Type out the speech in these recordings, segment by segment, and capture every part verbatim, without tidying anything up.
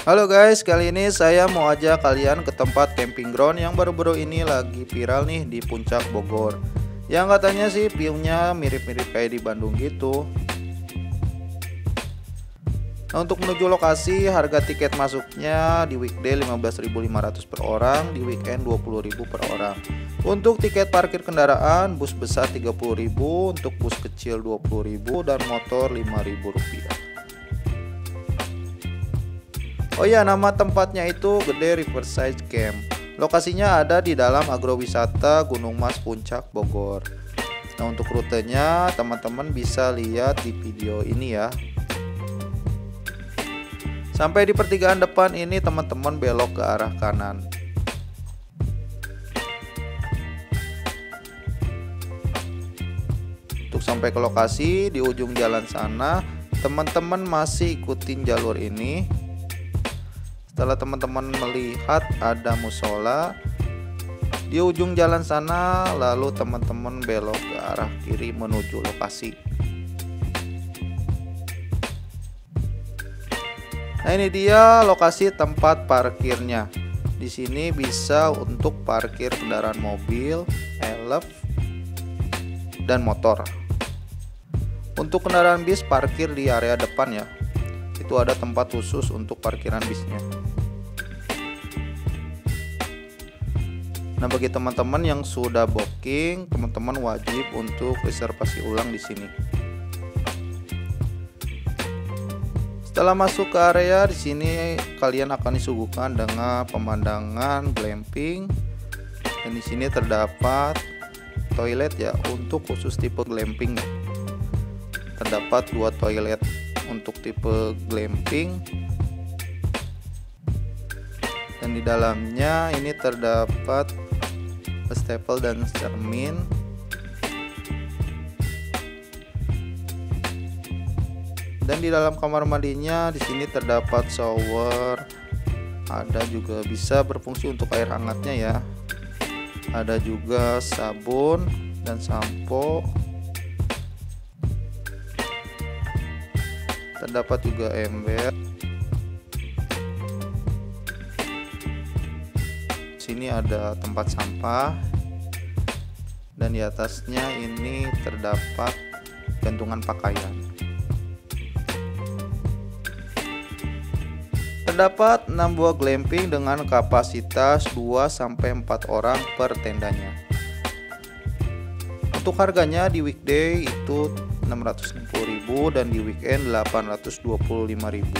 Halo guys, kali ini saya mau ajak kalian ke tempat camping ground yang baru-baru ini lagi viral nih di Puncak Bogor. Yang katanya sih view-nya mirip-mirip kayak di Bandung gitu. Nah, untuk menuju lokasi, harga tiket masuknya di weekday lima belas ribu lima ratus per orang, di weekend dua puluh ribu per orang. Untuk tiket parkir kendaraan, bus besar tiga puluh ribu, untuk bus kecil dua puluh ribu, dan motor lima ribu rupiah. Oh ya, nama tempatnya itu Gede Riverside Camp. Lokasinya ada di dalam agrowisata Gunung Mas Puncak Bogor. Nah, untuk rutenya teman-teman bisa lihat di video ini ya. Sampai di pertigaan depan ini teman-teman belok ke arah kanan. Untuk sampai ke lokasi di ujung jalan sana, teman-teman masih ikutin jalur ini. Setelah teman-teman melihat ada musola di ujung jalan sana, lalu teman-teman belok ke arah kiri menuju lokasi. Nah, ini dia lokasi tempat parkirnya. Di sini bisa untuk parkir kendaraan mobil, elf, dan motor. Untuk kendaraan bis parkir di area depan ya. Itu ada tempat khusus untuk parkiran bisnya. Nah, bagi teman-teman yang sudah booking, teman-teman wajib untuk reservasi ulang di sini. Setelah masuk ke area di sini, kalian akan disuguhkan dengan pemandangan glamping. Dan di sini terdapat toilet ya, untuk khusus tipe glamping. Terdapat dua toilet untuk tipe glamping. Dan di dalamnya ini terdapat wastafel dan cermin. Dan di dalam kamar mandinya di sini terdapat shower. Ada juga bisa berfungsi untuk air hangatnya ya. Ada juga sabun dan sampo. Terdapat juga ember. Sini ada tempat sampah. Dan di atasnya ini terdapat gantungan pakaian. Terdapat enam buah glamping dengan kapasitas dua sampai empat orang per tendanya. Untuk harganya di weekday itu enam ratus enam puluh ribu dan di weekend delapan ratus dua puluh lima ribu.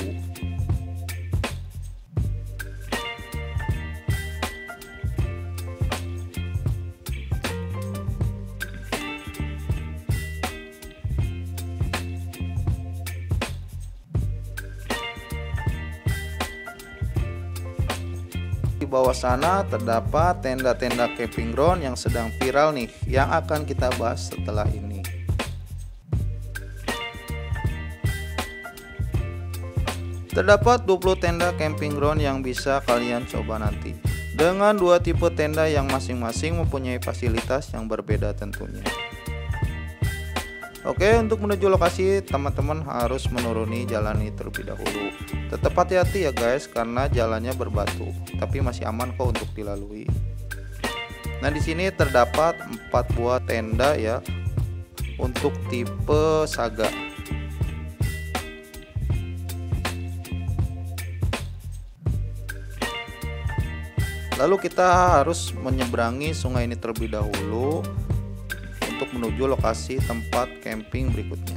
Di bawah sana terdapat tenda-tenda camping ground yang sedang viral nih, yang akan kita bahas setelah ini. Terdapat dua puluh tenda camping ground yang bisa kalian coba nanti, dengan dua tipe tenda yang masing-masing mempunyai fasilitas yang berbeda tentunya. Oke, untuk menuju lokasi teman-teman harus menuruni jalan ini terlebih dahulu. Tetap hati-hati ya guys, karena jalannya berbatu, tapi masih aman kok untuk dilalui. Nah, di sini terdapat empat buah tenda ya untuk tipe saga. Lalu kita harus menyeberangi sungai ini terlebih dahulu untuk menuju lokasi tempat camping berikutnya.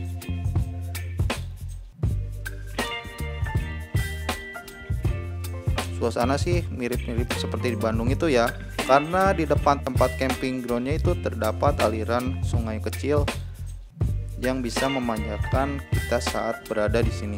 Suasana sih mirip-mirip seperti di Bandung itu ya, karena di depan tempat camping groundnya itu terdapat aliran sungai kecil yang bisa memanjakan kita saat berada di sini.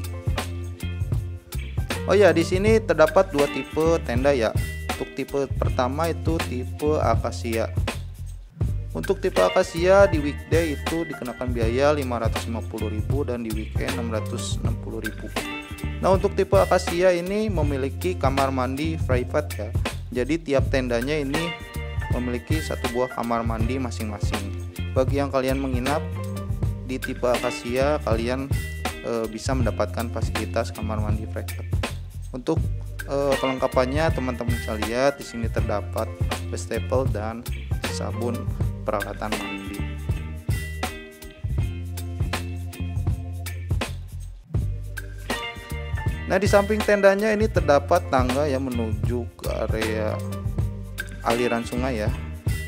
Oh ya, di sini terdapat dua tipe tenda ya. Untuk tipe pertama itu tipe akasia. Untuk tipe akasia di weekday itu dikenakan biaya lima ratus lima puluh ribu dan di weekend enam ratus enam puluh ribu. Nah, untuk tipe akasia ini memiliki kamar mandi private ya. Jadi tiap tendanya ini memiliki satu buah kamar mandi masing-masing. Bagi yang kalian menginap di tipe akasia, kalian e, bisa mendapatkan fasilitas kamar mandi private. Untuk eh, kelengkapannya teman-teman bisa lihat di sini terdapat wastafel dan sabun peralatan mandi. Nah, di samping tendanya ini terdapat tangga yang menuju ke area aliran sungai ya.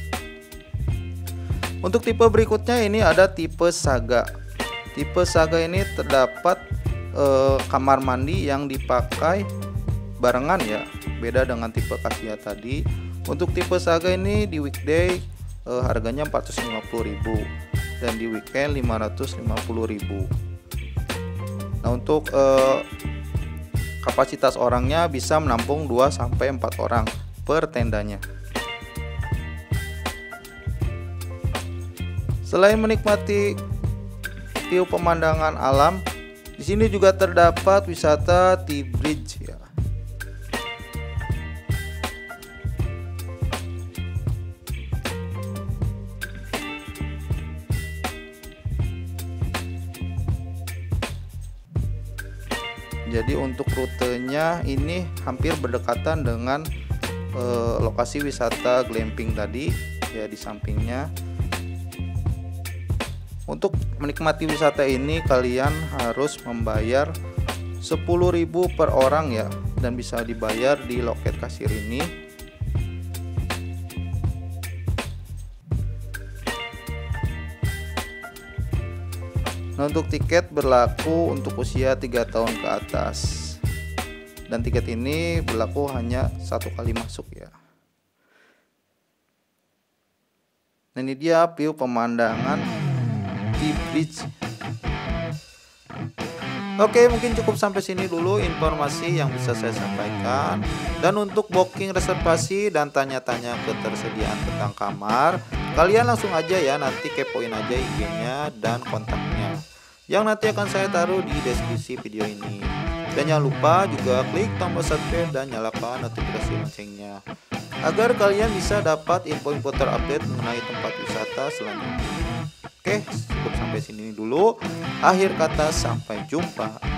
Untuk tipe berikutnya ini ada tipe Saga. Tipe Saga ini terdapat eh, kamar mandi yang dipakai barengan ya. Beda dengan tipe Cassia tadi. Untuk tipe Saga ini di weekday eh, harganya empat ratus lima puluh ribu dan di weekend lima ratus lima puluh ribu. Nah, untuk eh, kapasitas orangnya bisa menampung dua sampai empat orang per tendanya. Selain menikmati view pemandangan alam, di sini juga terdapat wisata Tea Bridge ya. Jadi untuk rutenya ini hampir berdekatan dengan e, lokasi wisata glamping tadi ya di sampingnya. Untuk menikmati wisata ini kalian harus membayar sepuluh ribu per orang ya, dan bisa dibayar di loket kasir ini. Nah, untuk tiket berlaku untuk usia tiga tahun ke atas. Dan tiket ini berlaku hanya satu kali masuk ya. Nah, ini dia view pemandangan Tea Bridge. Oke, mungkin cukup sampai sini dulu informasi yang bisa saya sampaikan. Dan untuk booking reservasi dan tanya-tanya ketersediaan tentang kamar, kalian langsung aja ya, nanti kepoin aja I G-nya dan kontaknya yang nanti akan saya taruh di deskripsi video ini. Dan jangan lupa juga klik tombol subscribe dan nyalakan notifikasi loncengnya agar kalian bisa dapat info-info terupdate mengenai tempat wisata selanjutnya. Oke, cukup sampai sini dulu. Akhir kata, sampai jumpa.